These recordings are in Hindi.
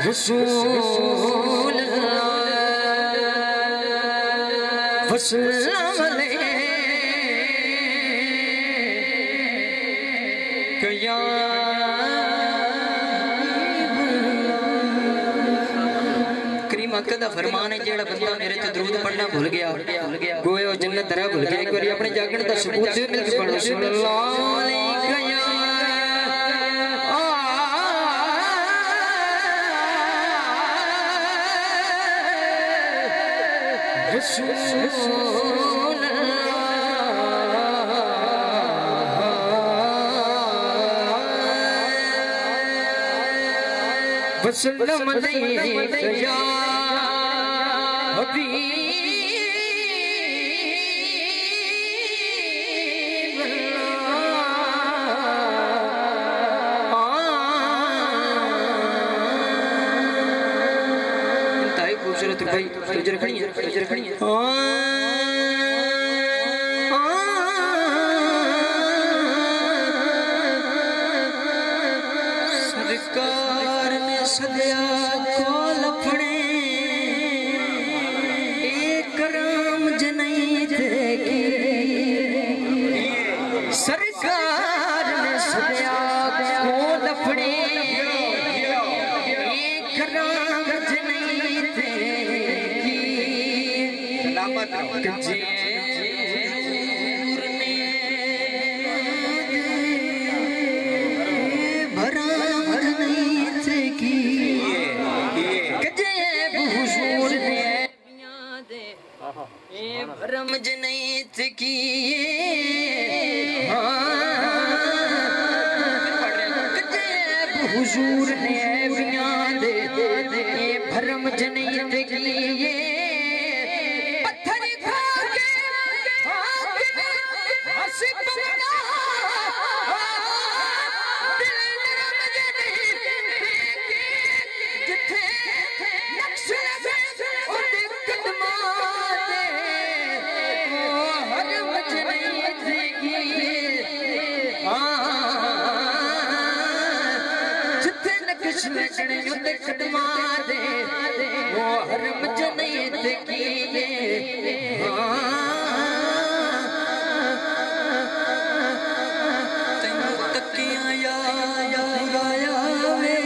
रसूल वसल्लम कया करीमा कदा फरमान है जेड़ा बंदा मेरे ते दरूद पढ़ना भूल गया गोया जन्नत तरह भूल गया। एक बार अपने जागण दा सबूत दे मिल के पढ़ो सल्लल्लाहु अलैहि वसल्लम या हबीब इंतहाई खूबसूरत भाई तुझे रखनी है सरकार ने सदया कोल अपने एक राम जनई देगी। सरकार ने सदया कोल अपने एक राम जनई देगी। रमज नहीं थी हुजूर ने दे भरम नहीं थी पत्थर खा के कदमा दे वो हरम जनैत की तैनू तकिया याद आया वे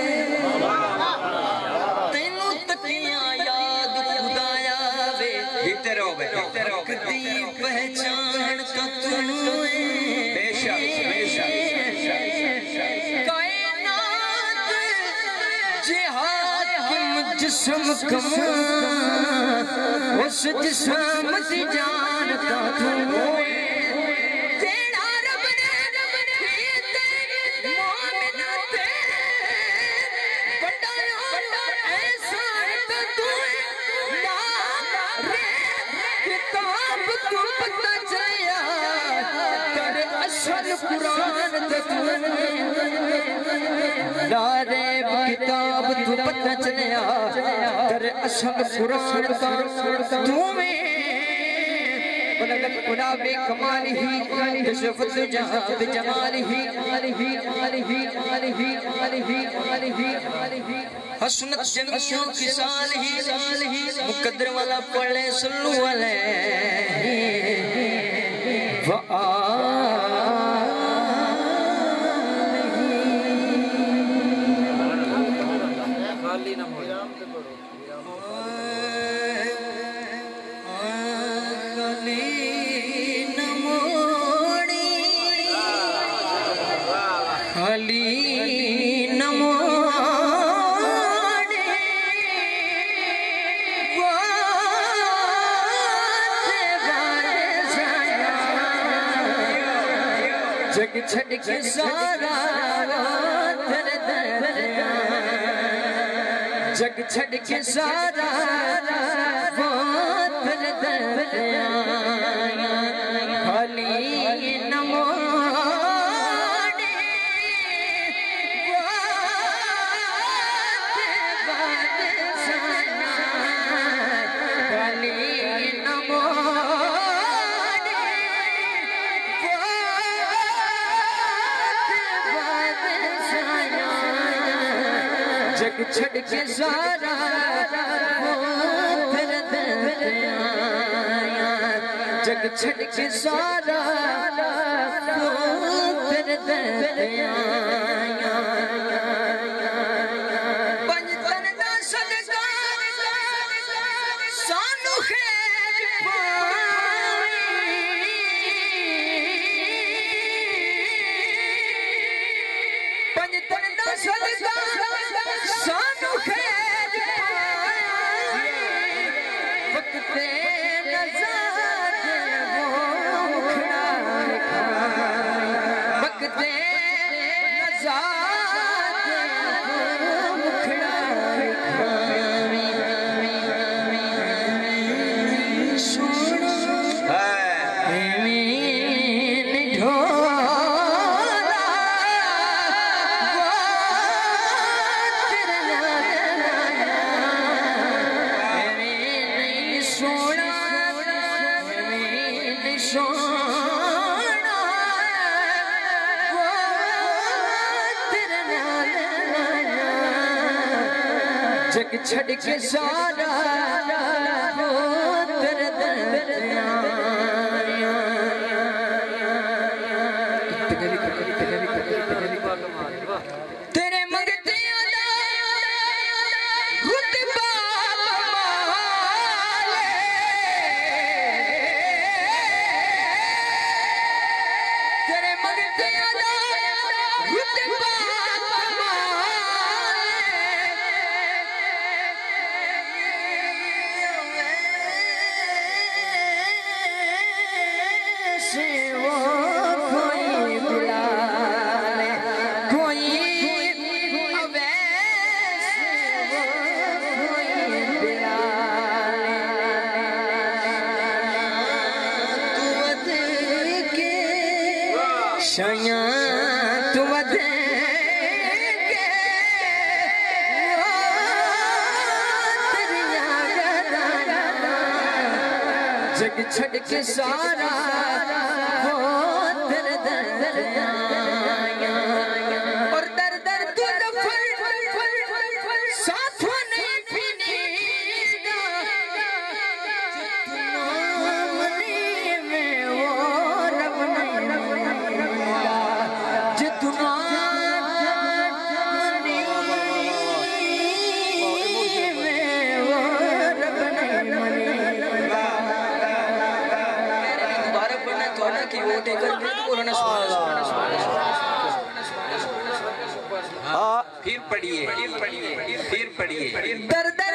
तैनू तकिया याद खुदाया वे भीतर हो गए कदी पहचान का तू बेशक जिस्म कमा उस जिस्म की जानता तू तेरा रब ने मोमिन ते बनाया ऐसा तू रे किताब तू पता चलिया कर असल कुरान ते तू लारे किताब तू पता चलिया कर असल कुरान का तू में बलगत गुलाबे कमाल ही तशफत जहां जमाल ही हसनत जमीओं की साल ही मुकद्दर वाला पढ़े सल्लू अलैहि व खाली ना हो खाली नमोड़े जग छड़ के सारा जग छड़ के सारा खाली नमो जग जग छड़ के सारा फिर आया, जग छड़ के सारा फिर आया। पंजतन दा सदका सानू खैर पावे, पंजतन दा सदका सानू खैर पावे। वक्त ते नज़र वो मुखड़ा खाए, वक्त ते नज़र वो मुखड़ा खाए। सोना मैंने ढोला वो तेरे मैंने सोना, मैंने सोना वो तेरे जग छड़ के सारा वो तेरे तेरे मंगते रुतबा कमाले, तेरे मंगते रुतबा से वो कोई बुला ले, कोई अवैसे वो कोई बुला ले। तू वद के शया, तू वद के तेरिया गदा, जग छड़ के सारा वो दर दर आया। और दर दर तू दफर साथों नहीं पीनेगा, जितना मनी में वो रब नहीं मनेगा, जितना मनी में वो रब नहीं मनेगा। की वोट करके बोलना फिर पढ़िए, फिर पढ़िए। दर दर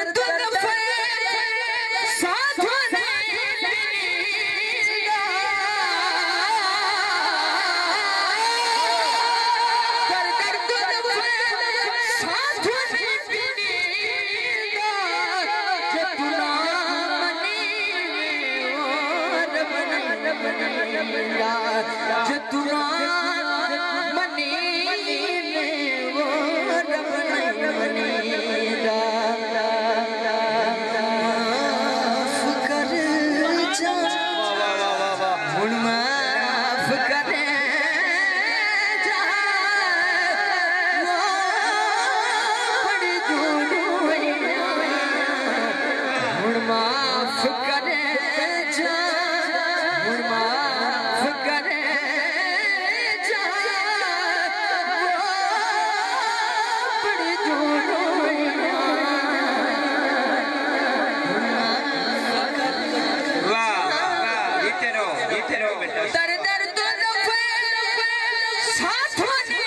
जितना मनी वो रब नहीं मनेगा। माफ कर जा हुण, माफ कर जा वो बड़ी दूर हुण, माफ कर जा हुण, माफ कर जा वो बड़ी दूर बेटा। दर दर साथों ने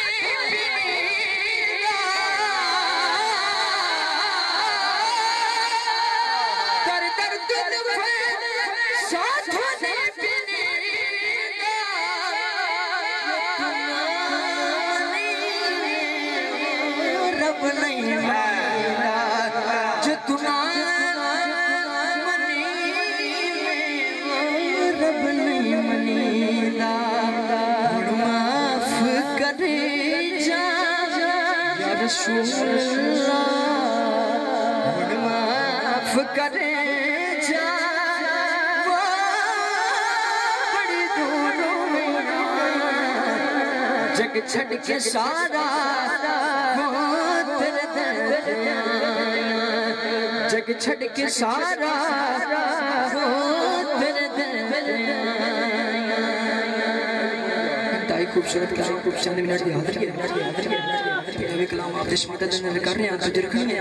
दर दर साथों ने रब नहीं मनेगा, जितना मनी रब नहीं मनेगा। माफ कर जा या रसूल अल्लाह, माफ कर जा वो बड़ी दूर जग छड़ के सारा वो तेरे दर जग छड़ के सारा तेरे दर ताई खूबसूरत खूबसूरत मिनट की हाजिर किया कलाम आप जिस मदद कर रहे हैं तुझे रखने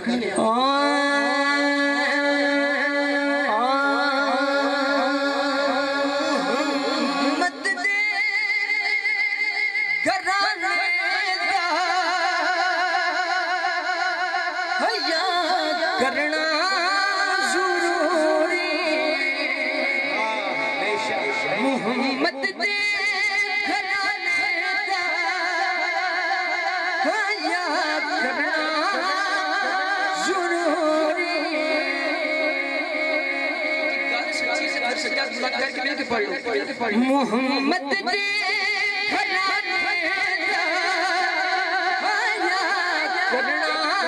करना जरूरी मोहम्मद दे घराने दा हया करना जरूरी मोहम्मद दे घराने दा हया करना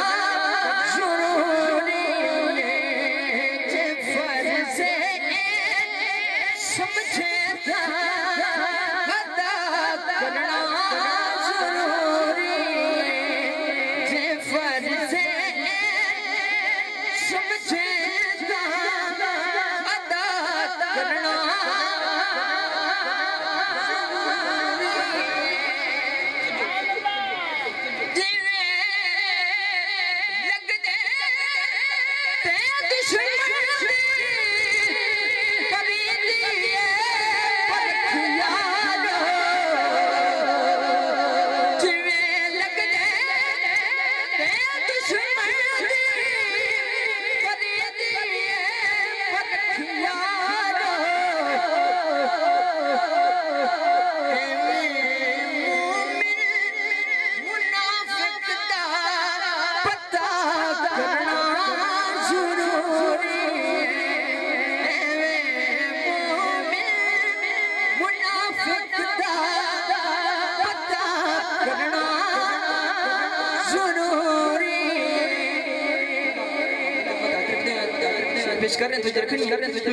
पेश कर रहे हैं तुझे रखनी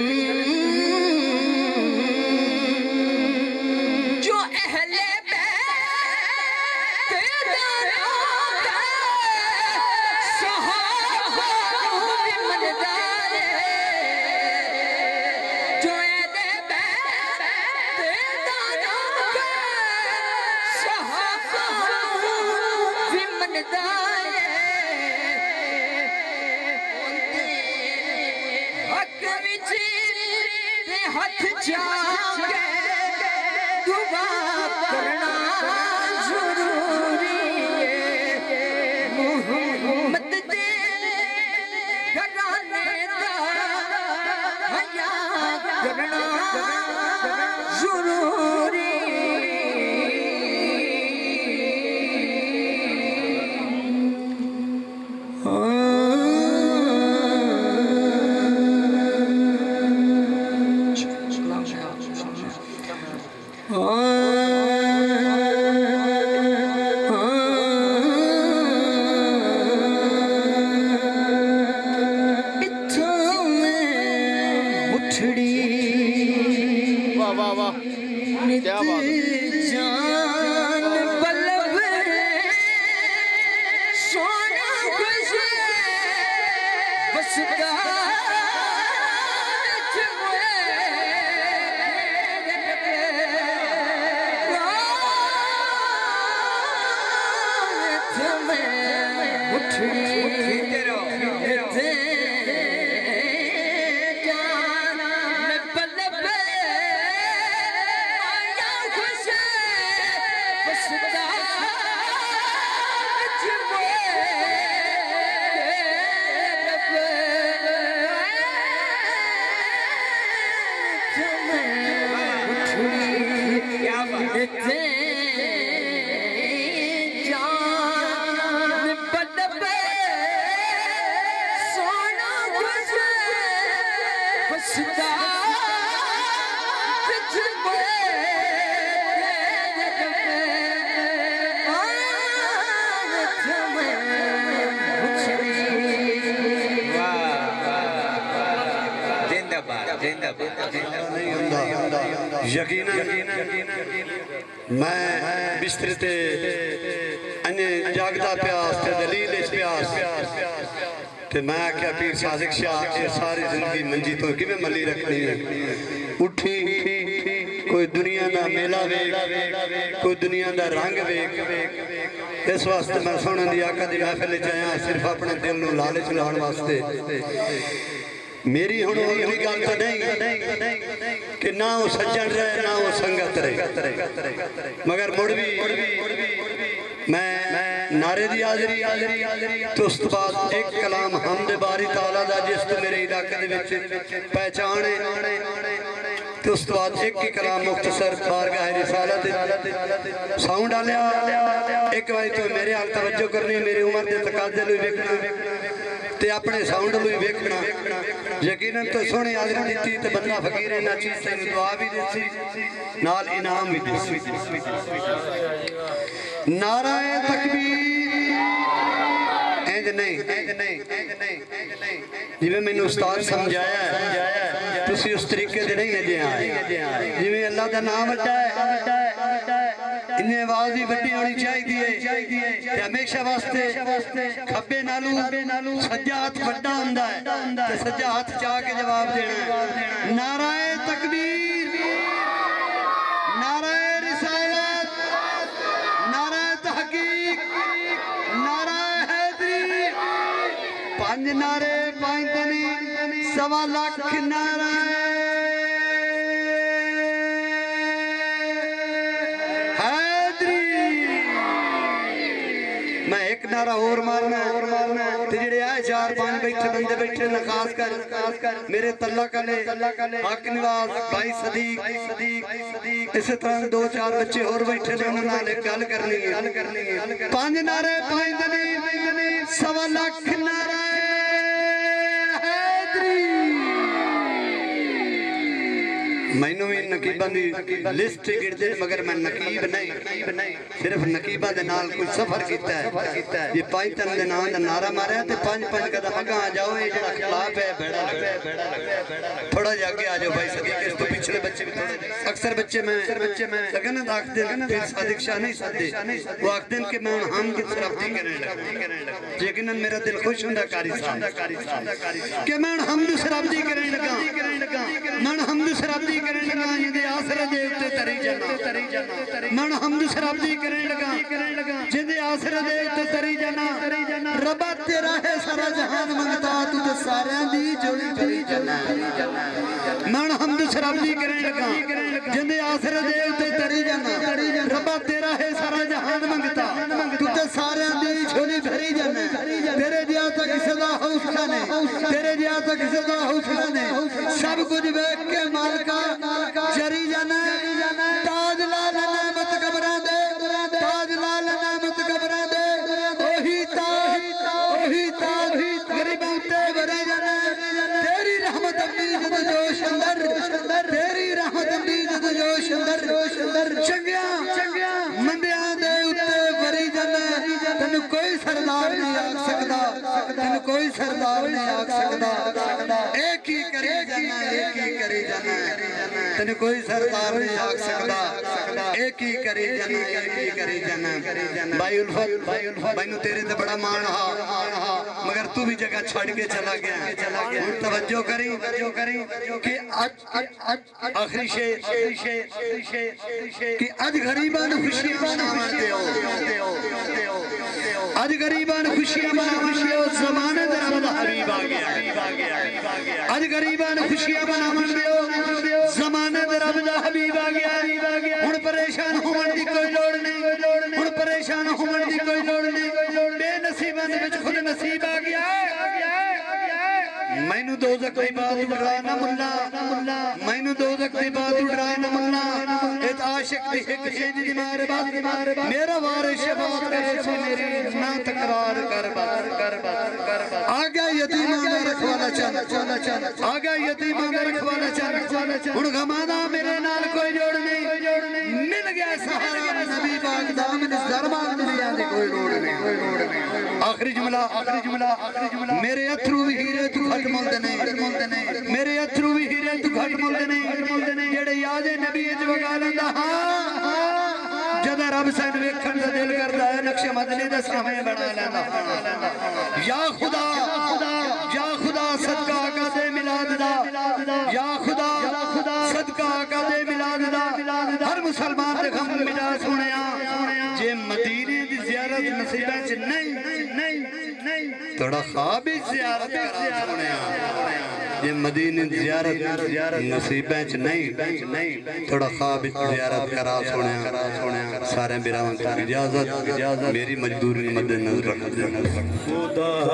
जो अहले हाथ जाके दुआ करना जरूरी मोहम्मद दे घराने दा हया करना जरूरी क्या बात जान बल्लभ सोना गुज़े बसदा मैं बिस्तर ते जागदा प्यास ते दलील प्यास ते मैं आख्या पीर सादिक शाह ये सारी जिंदगी मंजी तो किवें मली रखनी है। उठी कोई दुनिया का मेला वेख, कोई दुनिया का रंग वेख। इस वास्ते मैं सुनने दी आका दी महफिल च आया सिर्फ अपने दिल नूं लालच लाउण वास्ते। मेरी हुण अगली गल तो नहीं कि ना वो सज्जन रहे ना वो संगत रहे, मगर मुड़ भी मैं नारे दी हाज़री तो उस बाद एक कलाम हमद बारी ताला दा जिस तो मेरे इलाके दे विच पहचान है, तो उस बाद एक ही कलाम मुख्तसर बारगाह रिसालत साउंड डालिया। एक बार तो मेरे हाल तवज्जो करनी, मेरी उम्र के तकाजे नूं वेखना ते अपने साउंड नूं वेखना। यकीनन तो सोहनी हाज़री दी ते बंदा फकीर इन्हां चीज़ ते दुआ भी दिसी नाल इनाम भी दिसी। नाराए तकबीर इंज नहीं जिवें मैनूं उस्ताद समझाया तुसी उस तरीके दे नहीं अजे आए। जिवें अल्लाह दा नाम वड्डा है इन्हें आवाज भी वड्डी होनी चाहिए ते हमेशा वास्ते खब्बे नालू सज्जा हाथ वड्डा हुंदा है ते सज्जा हाथ चा के जवाब देना है। नाराए तकबीर, नाराए रिसालत, नाराए तहकीक, नाराए हैदरी। पांच नारे पांच तनी 1.25 लाख नाराए नारा और मारना ते जेड़े आए 4-5 बैठे बंदे बैठे ना खास कर मेरे तल्ला कले हक निवास भाई सदीक इस तरह 2-4 बच्चे और बैठे ने उन्हां नाल गल करनी है। 5 नारे 5 दली 1.25 लाख नारा मैनू भी नकीबा की लिस्ट गिरते मगर मैं नकीब नहीं, सिर्फ नकीबा के नाल कोई सफर किया है। ये 5 तन के नाम का नारा मारा तो 5-5 कदम अगा आ जाओ। ये जो खिलाफ है बेड़ा थोड़ा जा आगे आ जाओ भाई सदीक। इस तो पिछले बच्चे भी अक्सर बच्चे मैं लगन आखते सादिक शाह नहीं सादे वो आखते कि मैं हम की सरबती करने लगा। लेकिन मेरा दिल खुश होंदा कारी साहब कि मैं हमद सरबती करने लगा। मैं हमद सरबती करने लगा जिंदे आसरे दे उत्ते तरी जाना। मैं हमद सरबती करने लगा जिंदे आसरे दे उत्ते तरी जाना। रब्बा तेरा है सारा जहान मंगता तू ते सारियां दी जोड़ी भरी जाना। मैं हमद सरबती करने लगा जिंदे आसरे दे उत्ते तरी जाना। रब्बा तेरा है सारा जहान मंगता तू ते सारियां दी झोली भरी जाना। तेरे जिया तक सदा हौसला ने, तेरे जिया तक सदा हौसला ने सब कुछ वेख के मालका जरी जाना। ताज लाल नेमत कबरां दे, ताज लाल नेमत कबरां दे ओही ताज गरीबां ते भरी जाना। तेरी रहमत दी जद जोश अंदर, तेरी रहमत दी जद जोश अंदर चंगिया मंदियां दे उत्ते भरी जाना। तेन कोई सरदार नहीं आख सकदा, तेन कोई सरदार नहीं आख सकदा। एक ही करे जाना, एक ही करे जाना। तेन कोई सरदार नहीं आख सकदा। एक ही करे जाना, एक ही करे जाना। भाई उल्फत मैनू तेरे ते बड़ा मान हा मगर तू भी जगह छड़ के चला गया। हुण तवज्जो करी कि आखिरी शेर कि अज गरीबां नूं खुशियां मनावण दिओ, अज गरीबां नूं खुशियां मनावण दिओ। ज़माने दा रब दा हबीब आ गया। अज गरीबां नूं खुशियां मनावण दिओ। ज़माने दा रब दा हबीब आ गया। हुण परेशान होवण दी कोई लोड़ नहीं, हुण परेशान होवण दी कोई लोड़ नहीं। बेनसीबां दे विच खुद नसीब आ गया। मैनू दोज़ख दी बात डरा ना मुल्ला, मैनू दोज़ख दी बात डरा ना मुल्ला। इस आशिक दी हिक इंज दी मार बात मेरा वारिस शफाअत करे से मेरी ना तकरार कर बस। आ गया यतीमां दा रखवाला चल, आ गया यतीमां दा रखवाला चल। हुण गमां दा मेरे नाल कोई जोड़ नहीं, मिल गया सहारा नबी पाक दा। मैनू ज़रमां दुनिया दी कोई लोड़ नहीं। आखिरी जुमला मेरे अथरू भी हीरे तू घट मुल्द नहीं, मेरे अथरू भी हीरे तू घट मुल्द नहीं। जेड़े यादे नबी च वगा लैंदा जदा रब सैन वेखण दा दिल करदा है नक्शे मदनी दे सामे बना लैंदा। या खुदा बिलाद दा हर मुसलमान दे गम मिटा सोनिया जे मदीने दी ज़ियारत नसीबा च नहीं थोड़ा ख्वाब ही ज़ियारत करा सोनिया जे मदीने दी ज़ियारत नसीबा च नहीं थोड़ा ख्वाब ही ज़ियारत करा सोनिया सारे बिरावां को इजाजत मेरी मजबूरी मद्देनजर रख